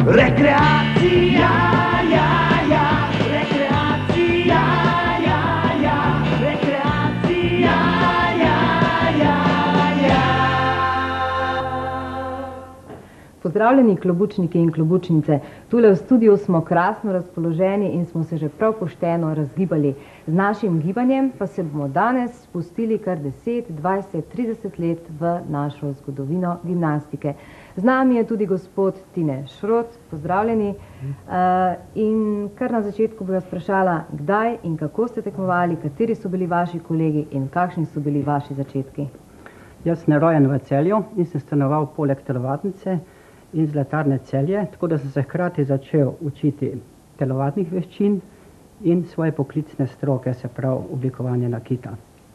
Rekreacija, ja, ja, rekreacija, ja, ja, rekreacija, ja, ja, ja. Pozdravljeni klobučniki in klobučnice. Tule v studiu smo krasno razpoloženi in smo se že prav pošteno razgibali. Z našim gibanjem pa se bomo danes spustili kar 10, 20, 30 let v našo zgodovino gimnastike. Z nami je tudi gospod Tine Šrot, pozdravljeni. In kar na začetku bi vas vprašala, kdaj in kako ste tekmovali, kateri so bili vaši kolegi in kakšni so bili vaši začetki? Jaz sem rojen v Celju in sem stanoval poleg telovadnice in Zlatarne Celje, tako da sem se hkrati začel učiti telovadnih veščin in svoje poklicne stroke, se pravi oblikovanje nakita.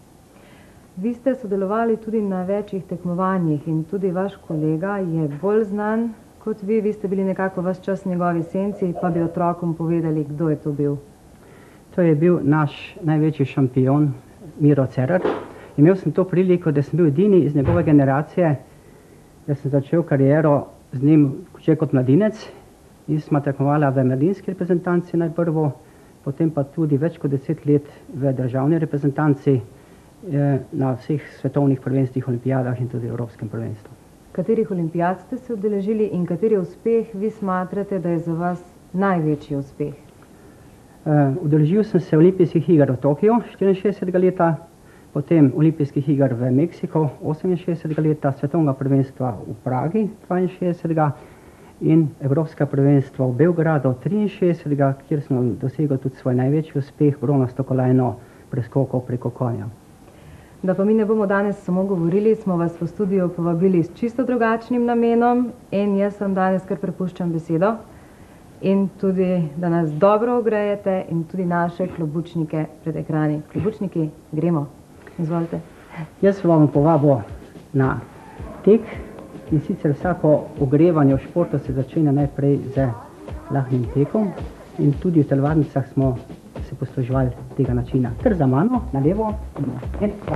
Vi ste sodelovali tudi na večjih tekmovanjih in tudi vaš kolega je bolj znan kot vi. Vi ste bili nekako ves čas njegovi senci, pa bi otrokom povedali, kdo je to bil. To je bil naš največji šampion Miro Cerar. Imel sem to priliko, da sem bil edini iz njegove generacije, da sem začel kariero z njim že kot mladinec in smo tekmovali v mladinski reprezentanci najprvo, potem pa tudi več kot 10 let v državni reprezentanci na vseh svetovnih prvenstvih, olimpijadah in tudi evropskem prvenstvu. Katerih olimpijad ste se udeležili in kateri uspeh vi smatrate, da je za vas največji uspeh? Udeležil sem se olimpijskih iger v Tokiu 64. leta, potem olimpijskih iger v Meksiku 68. leta, svetovnega prvenstva v Pragi 62. in evropska prvenstva v Beogradu 63. kjer smo dosegli tudi svoj največji uspeh, bronasto kolajno preskokov preko konja. Da pa mi ne bomo danes samo govorili, smo vas v studio povabili s čisto drugačnim namenom in jaz vam danes kar prepuščam besedo in tudi, da nas dobro ogrejete in tudi naše klobučnike pred ekrani. Klobučniki, gremo. Izvolite. Jaz vam povabil na tek in sicer vsako ogrevanje v športu se začne najprej z lahkim tekom in tudi v telovadnicah smo se posluževali tega načina. Kar za mano, na levo, en, dva,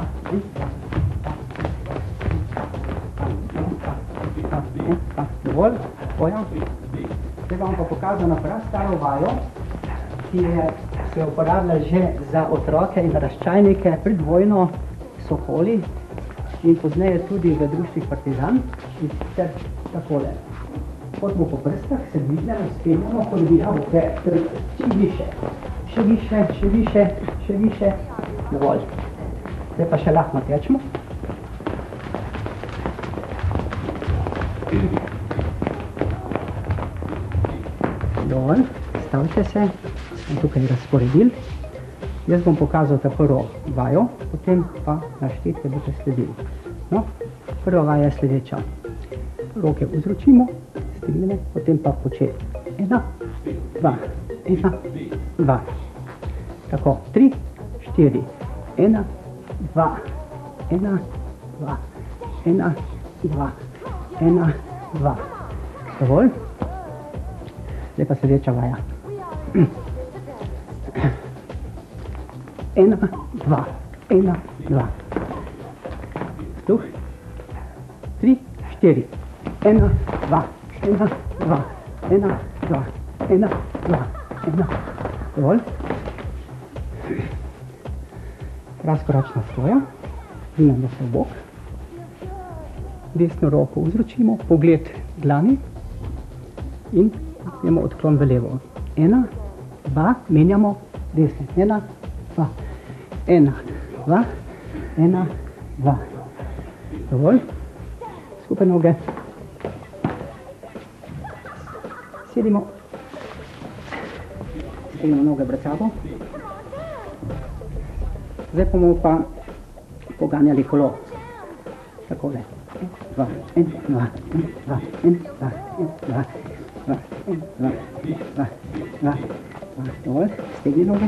dovolj, poja. Zdaj vam pa pokazal na prastaro vajo, ki se uporablja že za otroke in naraščajnike pred vojno Sokoli in pozneje tudi v društvih Partizan in sicer takole. Hodimo po prstah, se dvignemo, spenjamo, podvijamo čim više. Še više, še više, še više, dovolj. Zdaj pa še lahko tečemo. Dovolj, stavite se, sem tukaj razporedil. Jaz bom pokazal ta prvo vajo, potem pa naštetke boste sledili. No, prva vaja je sledeča. Roke vzročimo, stignemo, potem pa počet. 1, 2, 1, 2. Tako, 3, 4, 1, 2, 1, 2, 1, 2, 1, 2. Dovolj. Zdaj pa sledeča vaja. 1, 2, 1, 2. Vstuh. 3, 4, 1, 2, 1, 2, 1, 2, 1, 2, 1. Dovolj. Razkoračna stoja, dvignemo se v bok, desno roko vzročimo, pogled dlani in imamo odklon v levo. 1, 2, menjamo desno. 1, 2, 1, 2, 1, 2. Dovolj. Skupaj noge. Sedimo. Stegnemo noge pred sabo. Zdaj bomo pa poganjali kolo. Takole. 2, 1, 2, 2, 1, 2, 2, 2, 2, 2, 2. Dovolj, stegni noge.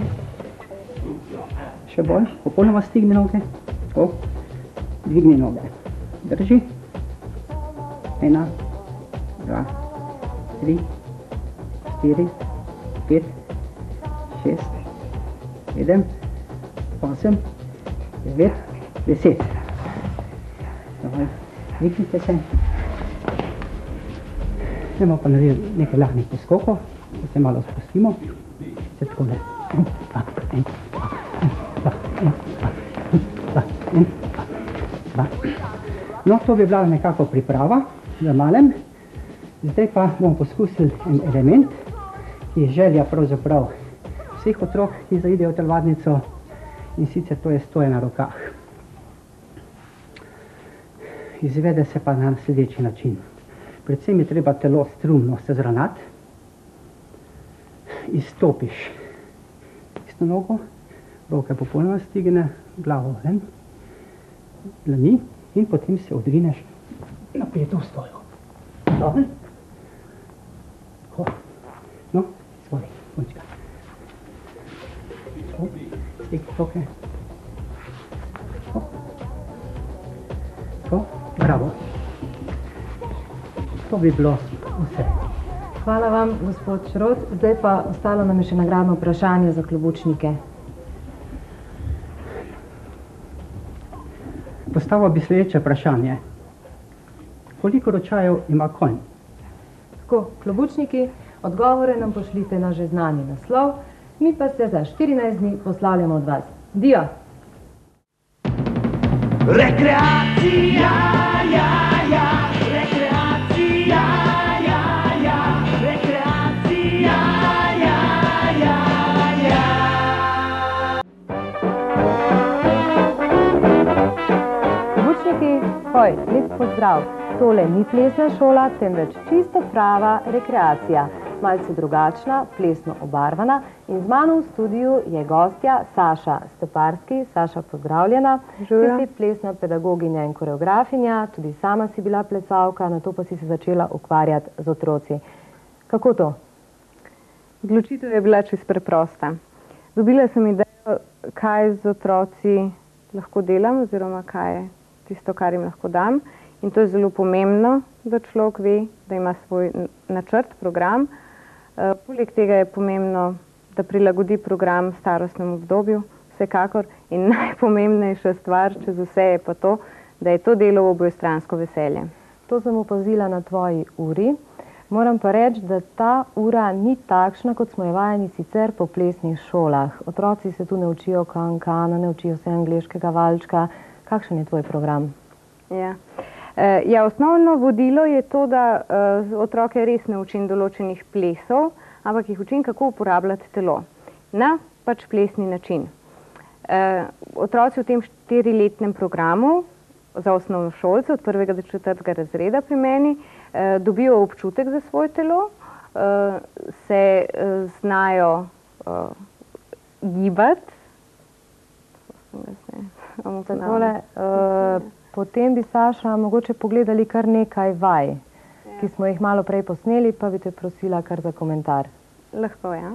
Še bolj, popolnoma stegni noge. Tako. Dvigni noge. Drži. 1, 2, 3, 4, 5, 6, 7, 8, 9, 10. Dovolj, dvignite se. Gremo pa narediti nekaj lahnih poskokov, da se malo spustimo. Se tako ne. No, to bi bila nekako priprava za malem. Zdaj pa bomo poskusili en element, ki je želja pravzaprav vseh otrok, ki zaidejo v telovadnico, in sicer to je stoje na rokah. Izvede se pa na sledeči način. Predvsem je treba telo strumno se zravnati, izstopiš isto nogo, roke popolnoma stigne, glavo ven, dlani in potem se odrineš napeto v stoju. Dobro? Tako. No, izvoli, punčka. Tako, stekni roke. Tako. Tako, bravo. To bi bilo vse. Hvala vam, gospod Šrot. Zdaj pa ostalo nam je še nagradno vprašanje za klobučnike. Postavil bi sledeče vprašanje. Koliko ročajev ima konj? Tako, klobučniki, odgovore nam pošljite na že znani naslov, mi pa se za 14 dni poslavljamo od vas. Dio! Rekreacija, ja, ja, rekreacija, ja, ja, rekreacija, ja, ja, ja. Klobučniki, hoj, lep pozdrav. Tole ni plesna šola, temveč čisto prava rekreacija. Malce drugačna, plesno obarvana in z mano v studiu je gostja Saša Steparski. Saša, pozdravljena. Ti si plesna pedagoginja in koreografinja, tudi sama si bila plesalka, nato pa si se začela ukvarjati z otroci. Kako to? Odločitev je bila čisto preprosta. Dobila sem idejo, kaj z otroci lahko delam oziroma kaj je tisto, kar jim lahko dam. In to je zelo pomembno, da človek ve, da ima svoj načrt, program. Poleg tega je pomembno, da prilagodi program starostnemu obdobju, vsekakor. In najpomembnejša stvar čez vse je pa to, da je to delo v obojestransko veselje. To sem opazila na tvoji uri. Moram pa reči, da ta ura ni takšna, kot smo jo vajeni sicer po plesnih šolah. Otroci se tu ne učijo kankana, ne učijo se angleškega valčka. Kakšen je tvoj program? Ja, osnovno vodilo je to, da otroke res ne učim določenih plesov, ampak jih učim, kako uporabljati telo na pač plesni način. Otroci v tem 4-letnem programu za osnovnošolce od 1. do 4. razreda pri meni dobijo občutek za svoje telo, se znajo gibati. Potem bi, Saša, mogoče pogledali kar nekaj vaj, ki smo jih malo prej posneli, pa bi te prosila kar za komentar. Lahko, ja.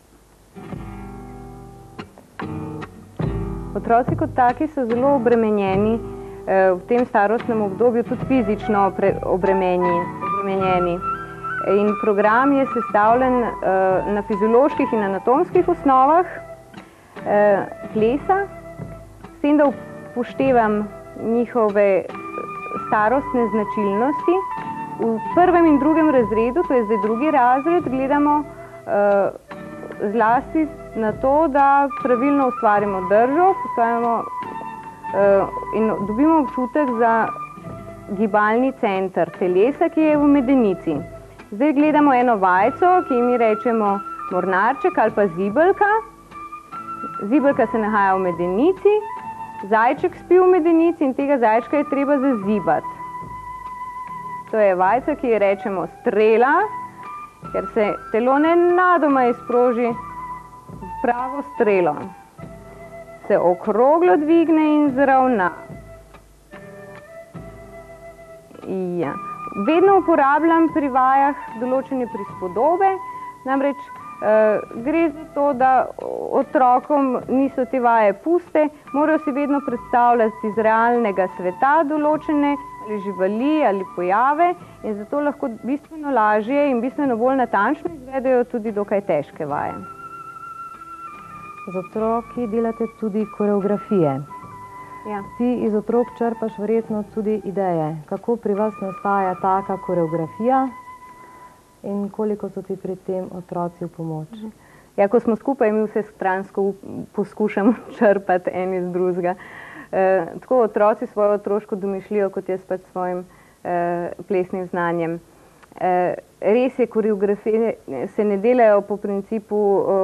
Otroci kot taki so zelo obremenjeni, v tem starostnem obdobju tudi fizično obremenjeni. In program je sestavljen na fizioloških in anatomskih osnovah plesa, s tem, da upoštevam njihove starostne značilnosti. V 1. in 2. razredu, to je zdaj 2. razred, gledamo zlasti na to, da pravilno ustvarimo držo, in dobimo občutek za gibalni center telesa, ki je v medenici. Zdaj gledamo eno vajco, ki mi rečemo mornarček ali pa zibelka. Zibelka se nahaja v medenici, zajček spi v medenici in tega zajčka je treba zazibati. To je vajca, ki ji rečemo strela, ker se telo nenadoma izproži v pravo strelo. Se okroglo dvigne in zravna. Ja. Vedno uporabljam pri vajah določene prispodobe, namreč gre za to, da otrokom niso te vaje puste, morajo si vedno predstavljati iz realnega sveta določene ali živali ali pojave in zato lahko bistveno lažje in bistveno bolj natančno izvedejo tudi dokaj težke vaje. Z otroki delate tudi koreografije. Ja. Ti iz otrok črpaš verjetno tudi ideje. Kako pri vas nastaja taka koreografija? in koliko so ti pri tem otroci v pomoč? Ja, ko smo skupaj, mi vse stransko poskušamo črpati en iz drugega. Tako otroci svojo otroško domišljijo, kot jaz pač svojim plesnim znanjem. Res je, koreografije se ne delajo po principu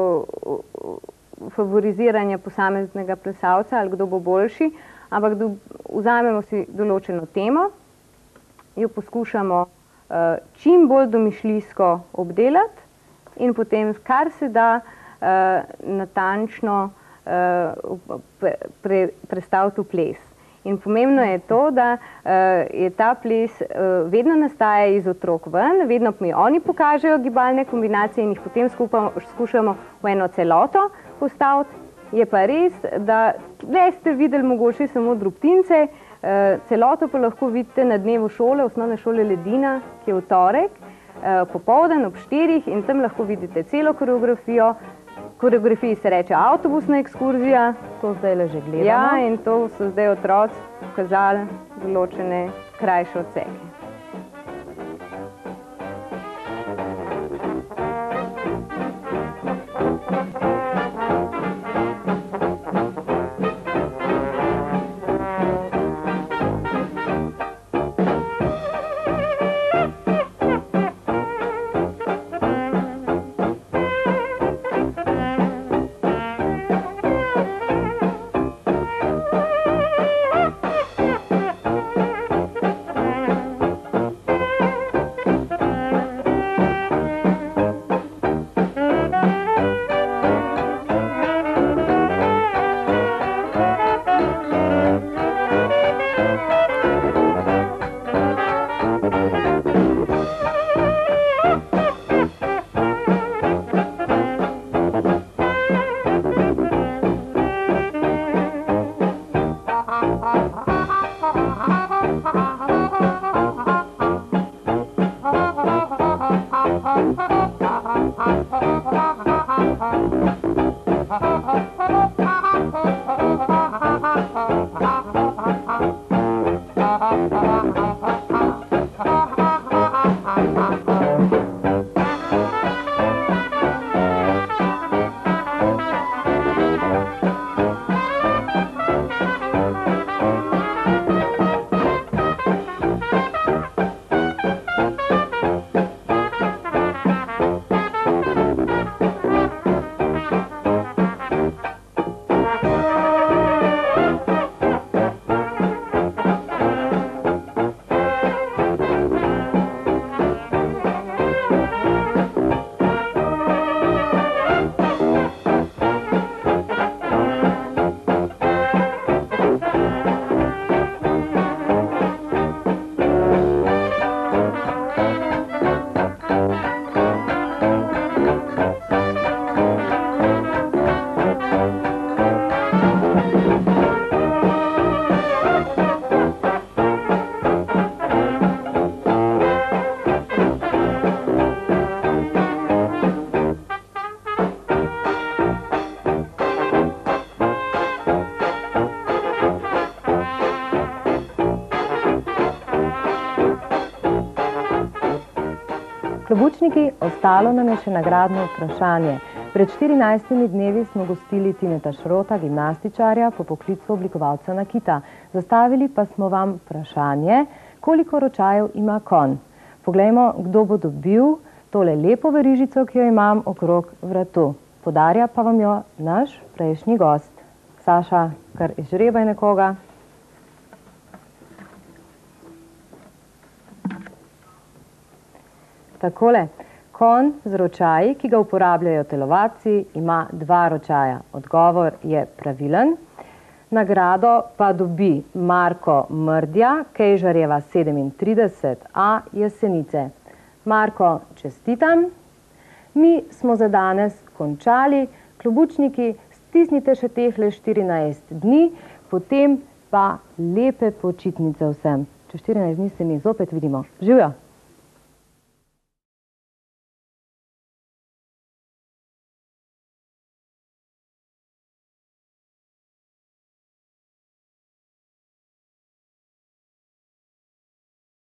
favoriziranja posameznega plesalca ali kdo bo boljši, ampak vzamemo si določeno temo, jo poskušamo čim bolj domišljijsko obdelati in potem kar se da natančno prestaviti v ples. In pomembno je to, da je ta ples vedno nastaja iz otrok ven, vedno mi oni pokažejo gibalne kombinacije in jih potem skušamo v eno celoto postaviti. Je pa res, da le ste videli mogoče samo drobtince, celoto pa lahko vidite na dnevu šole, osnovne šole Ledina, ki je v torek, popoldan ob 4 in tam lahko vidite celo koreografijo. Koreografiji se reče avtobusna ekskurzija. To zdaj le že gledamo. Ja, in to so zdaj otroci pokazali določene krajše odseke. Klobučniki, ostalo nam je še nagradno vprašanje. Pred 14 dnevi smo gostili Tineta Šrota, gimnastičarja, po poklicu oblikovalca nakita. Zastavili pa smo vam vprašanje, koliko ročajev ima konj. Poglejmo, kdo bo dobil tole lepo verižico, ki jo imam okrog vratu. Podarja pa vam jo naš prejšnji gost. Saša, kar izžrebaj nekoga. Takole, konj z ročaji, ki ga uporabljajo telovadci, ima 2 ročaja. Odgovor je pravilen. Nagrado pa dobi Marko Mrdja, Kejžarjeva 37A, Jesenice. Marko, čestitam. Mi smo za danes končali. Klobučniki, stisnite še tehle 14 dni, potem pa lepe počitnice vsem. Čez 14 dni se mi zopet vidimo. Živjo!